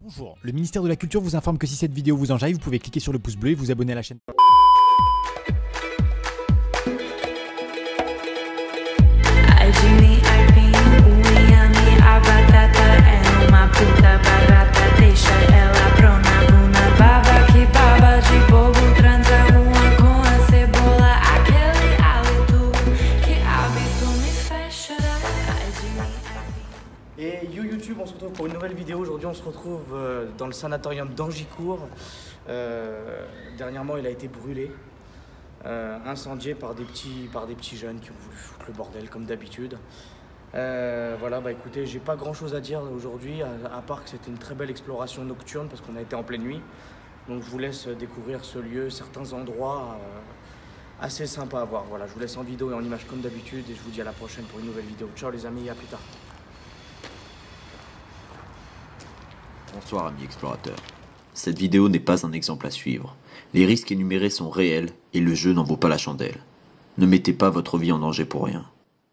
Bonjour, le ministère de la Culture vous informe que si cette vidéo vous enjaille, vous pouvez cliquer sur le pouce bleu et vous abonner à la chaîne. Et YouTube, on se retrouve pour une nouvelle vidéo. Aujourd'hui, on se retrouve dans le sanatorium d'Angicourt. Dernièrement, il a été brûlé, incendié par des petits jeunes qui ont voulu foutre le bordel comme d'habitude. Voilà, bah écoutez, j'ai pas grand chose à dire aujourd'hui, à part que c'était une très belle exploration nocturne parce qu'on a été en pleine nuit. Donc je vous laisse découvrir ce lieu, certains endroits assez sympas à voir. Voilà, je vous laisse en vidéo et en image comme d'habitude et je vous dis à la prochaine pour une nouvelle vidéo. Ciao les amis et à plus tard. Bonsoir amis explorateurs. Cette vidéo n'est pas un exemple à suivre. Les risques énumérés sont réels et le jeu n'en vaut pas la chandelle. Ne mettez pas votre vie en danger pour rien.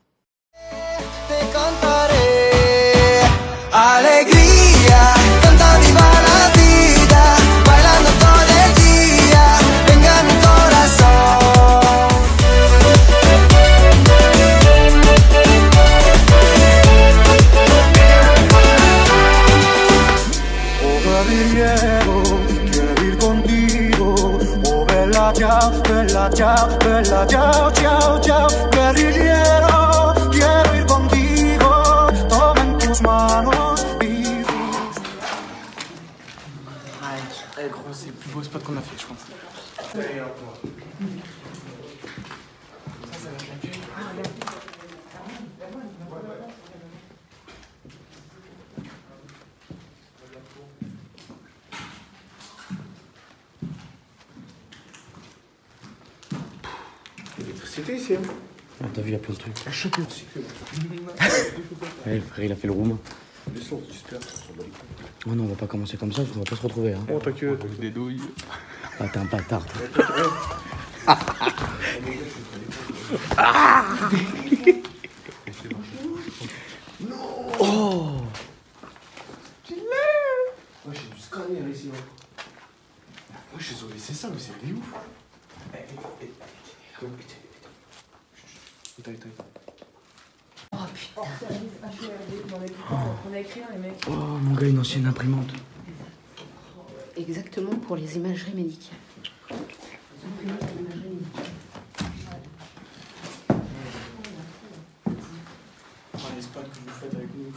Ciao, bella, ciao, ciao, ciao, guerrillero, quiero ir contigo, toma en tus manos mi voz. Ouais, gros, c'est le plus beau spot qu'on a fait, je pense. L'électricité ici, hein. Ah, t'as vu, il y a plein de trucs. Un chapeau aussi. Ouais, le frère, il a fait le roumain. Laisse-le, j'espère. Oh non, on va pas commencer comme ça, parce qu'on va pas se retrouver. Hein. Oh, t'inquiète. Des douilles. Ah, t'es un bâtard. Oh! Ouais, j'ai du scanner ici. Ouais, j'ai sauvé, c'est ça, mais c'est des ouf. Oh putain. On a écrit les mecs. Oh, mon gars, une ancienne imprimante. Exactement pour les imageries médicales. Les spots que vous faites avec nous.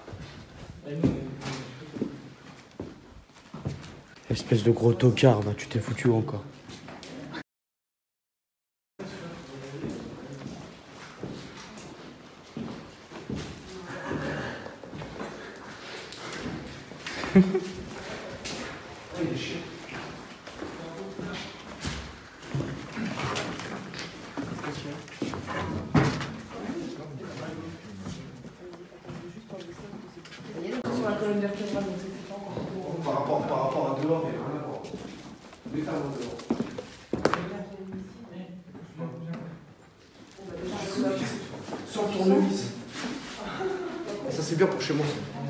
Espèce de gros tocard, va, tu t'es foutu où encore? Par rapport à dehors, il n'y a rien à voir. Métalement dehors. Sans tournevis. Ça c'est bien pour chez moi.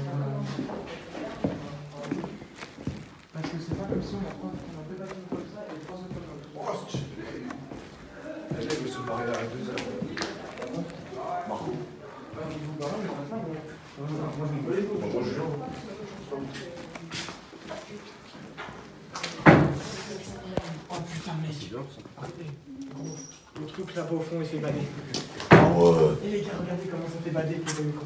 Parce que c'est pas comme si on a fait battre comme ça et 3 secondes comme ça. Oh, c'est stylé. Là, je vais se barrer à 2 heures. Marco. Vous parlez, mais pas ça, moi je me connais pas. Moi je joue. Oh putain, mec. Gros, le truc là-bas au fond, il fait bader. Ah ouais. Et les gars, regardez comment ça fait bader, pour le con.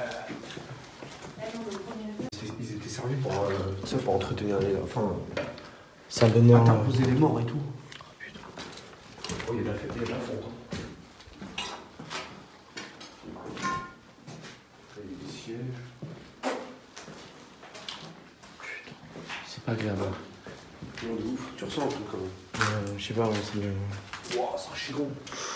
Ils étaient servis pour ça, pour entretenir les. Enfin. Ça donnait un. Interposer les morts et tout. Oh putain. Oh, il y a de la fête, il y a de la fonte. Il y a des sièges. C'est pas agréable. Non, de ouf. Tu ressens un truc quand même. Je sais pas, ouais, c'est. Wouah, c'est un chiron.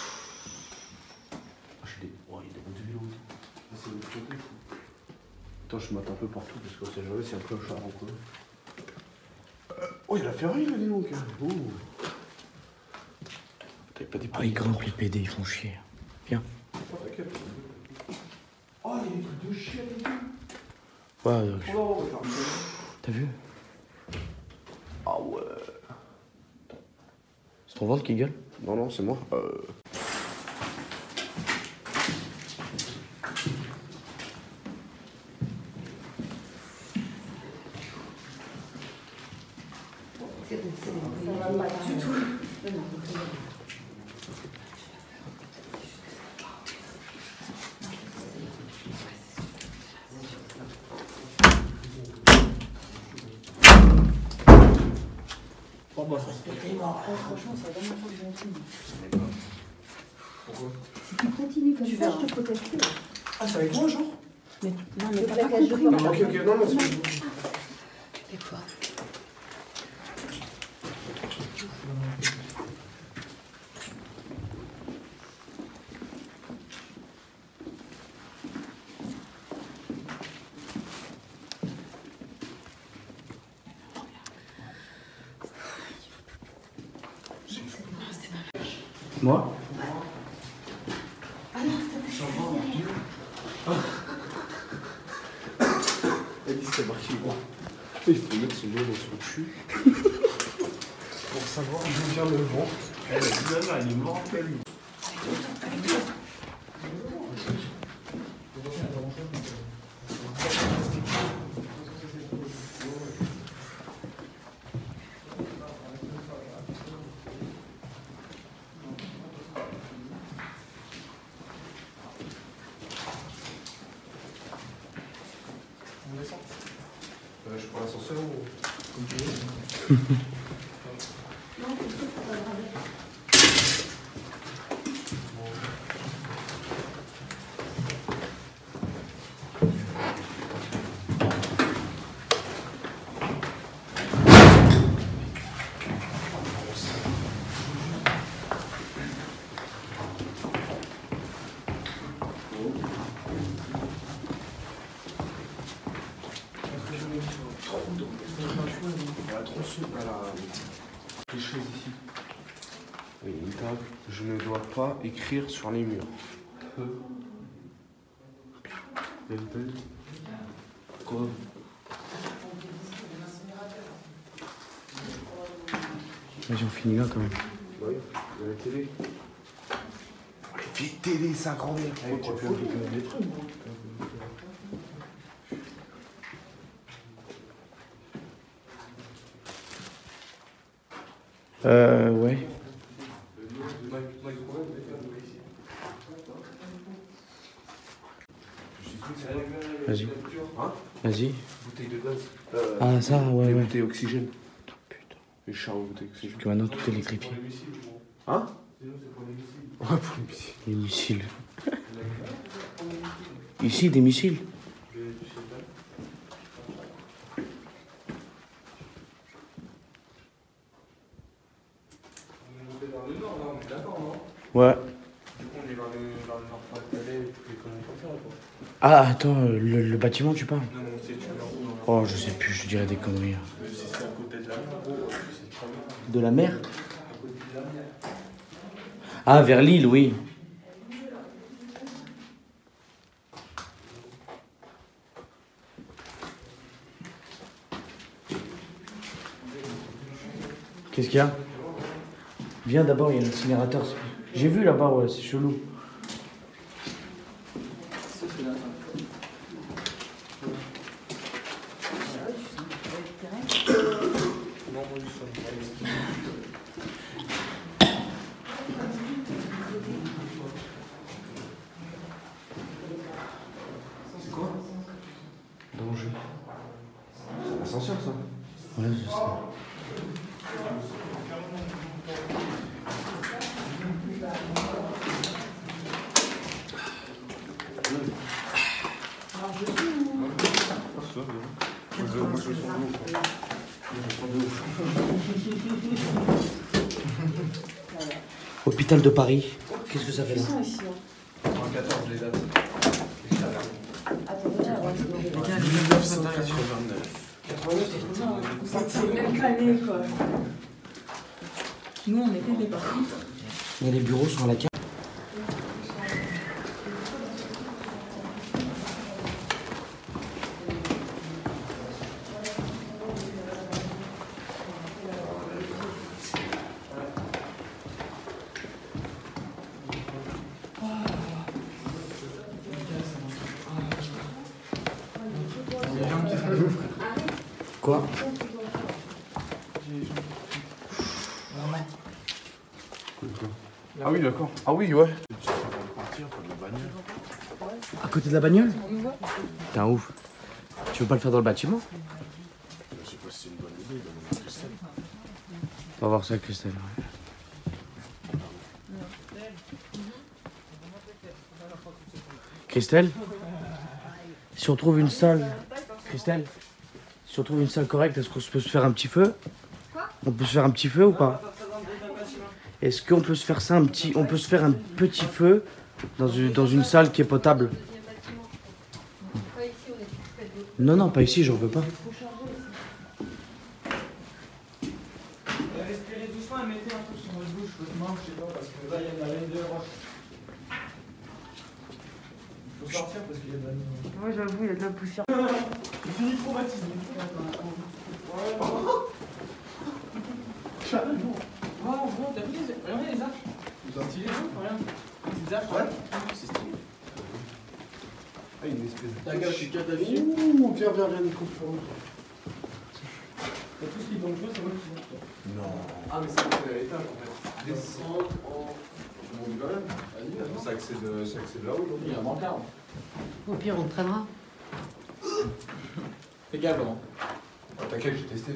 Ah, il y a des routes de vélo et tout. Ah, c'est une côté, fou. Attends, je mate un peu partout parce qu'on sait jamais si un peu au char ou quoi. Oh, il y a la ferraille là, dis donc. Oh. T'avais pas dit Oh, ils grimpent les PD, ils font chier. Viens. T'inquiète. Oh, il y a des trucs de chien et tout. Ouais, Oh, T'as vu? Ah ouais. C'est ton ventre qui gueule? Non, non, c'est moi. Franchement, ça va vraiment faire du bon. Pourquoi? Si tu continues comme ça, je te proteste. Ah, c'est avec moi, genre? Mais non, mais t'as pas compris. Non, ok, ok, non, mais c'est... Tais-toi. Moi? Elle dit c'est marqué moi. Il faut mettre son nez dans son cul pour savoir d'où vient le vent. Elle est morte, elle. Je prends l'ascenseur ou comme tu veux. Les choses ici. Oui, une table. Je ne dois pas écrire sur les murs. Quoi? Vas-y, on finit là quand même. Oui, il y a la télé. Les vieilles télé, ça grand-mère. Ouais. Vas-y. Hein? Vas-y. Bouteille de gaz. Ah, ça, ouais, les ouais. bouteilles oxygène. Putain, putain. Les chars bouteilles oxygène. Parce que maintenant tout est électrifié. Hein? Ouais, pour les missiles. Les missiles. Ici, des missiles. Ouais. Du coup, on est vers le Nord-Pas-de-Calais, les conneries comme ça, quoi. Ah, attends, le bâtiment, tu parles? Non, non, c'est tu vers où? Oh, je sais plus, je dirais des conneries. Si c'est à côté de la mer, c'est très bien. De la mer? À côté de la mer. Ah, vers l'île, oui. Qu'est-ce qu'il y a? Viens d'abord, il y a l'incinérateur. J'ai vu là-bas, ouais, c'est chelou. C'est quoi? Danger. C'est l'ascenseur, ça? Ouais, je sais. Hôpital de Paris. Qu'est-ce que ça fait là? Ici, hein. 14 les dates. Attends, regarde, 1989. c'est même pas né, quoi. Nous, on était des parents. Et les bureaux sont à la carte. Quoi? Ah oui, d'accord. Ah oui, ouais. À côté de la bagnole? T'es un ouf. Tu veux pas le faire dans le bâtiment? Je sais pas si c'est une bonne idée, mais Christelle. On va voir ça avec Christelle. Ouais. Christelle? Si on trouve une salle... Christelle? Si on trouve une salle correcte, est-ce qu'on peut se faire un petit feu? On peut se faire un petit feu ou pas? Est-ce qu'on peut se faire ça un petit... On peut se faire un petit feu dans une salle qui est potable? Non, non, pas ici, j'en veux pas. Respirez doucement et mettez un peu sur votre bouche, votre main, je sais pas, parce que là il y a de la laine de roche. Il faut sortir parce qu'il y a de la laine. Moi j'avoue, il y a de la poussière. Il finit traumatisé. Carrément. Oh, t'as vu regardez les arches. Vous en tirez rien. Petites arches. Ouais. C'est stylé. Ah, une espèce de. Ta gueule, je suis catafié. Ouh, viens, Nico, sur nous. T'as tout ce qui tombe chaud, c'est moi qui monte. Non. Ah, mais c'est à l'étage en fait. Descendre en. Je monte quand même. Vas-y, ça accède là-haut. Il y a un bancard. Au pire, on te traînera. Fais gaffe, Laurent. T'inquiète, j'ai testé.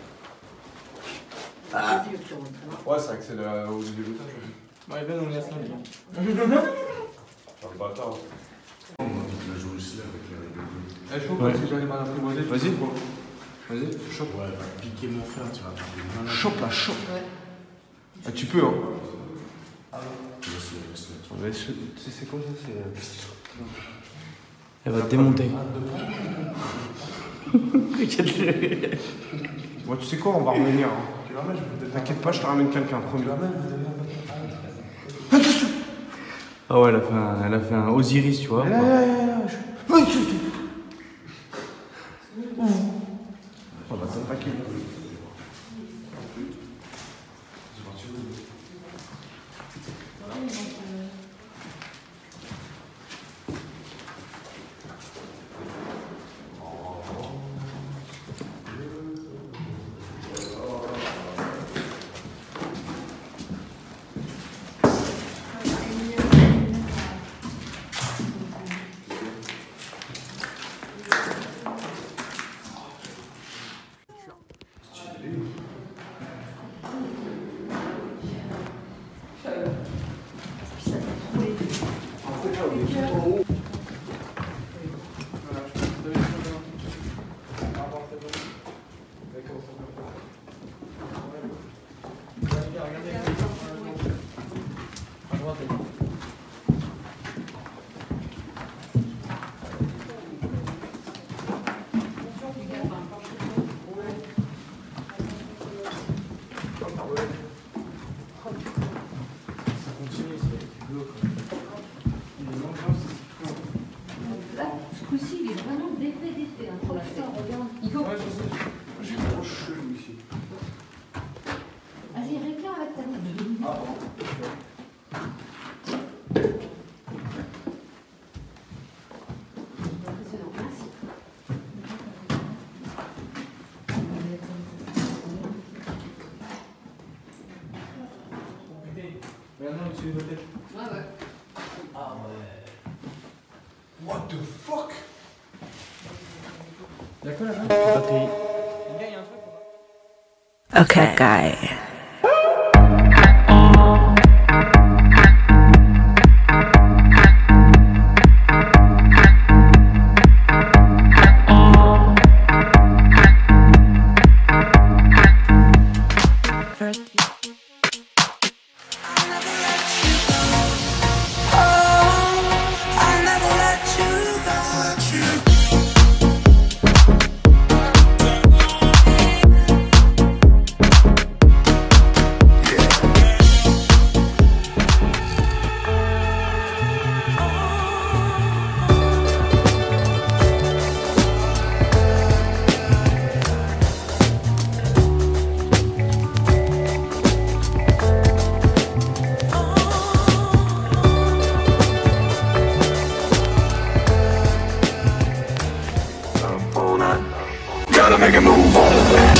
Ah. Ouais, ça accède au deuxième étage. Ouais, Ben, on laisse là, bien. Enfin, le bâtard. On a envie de la jouer aussi avec les règles bleues. Elle chauffe, si j'arrive à l'apprivoiser. Vas-y. Vas-y, chope. Ouais, va piquer mon frère, tu vas perdre des mains. Chope là, chope. Ouais. Ah, tu peux, hein. Laisse-le. C'est quoi ça? C'est. Elle va te démonter. Bon, tu sais quoi, on va revenir. Hein. T'inquiète pas, je te ramène quelqu'un, promis. Ah ouais, elle a fait un Osiris, tu vois. On va t'en paquer. Ce coup-ci, il est vraiment défait. Hein, pour la faire, regarde. Nico. Ouais, je sais. J'ai une grosse chelou ici. Vas-y, réclame avec ta main. Ah, bon. Impressionnant, merci. Maintenant, au-dessus de votre tête. Ouais, ouais. Ah ouais. What the fuck? Y'a quoi là-bas? Batterie. Les gars, y'a un truc. Okay, guy. gotta make a move on.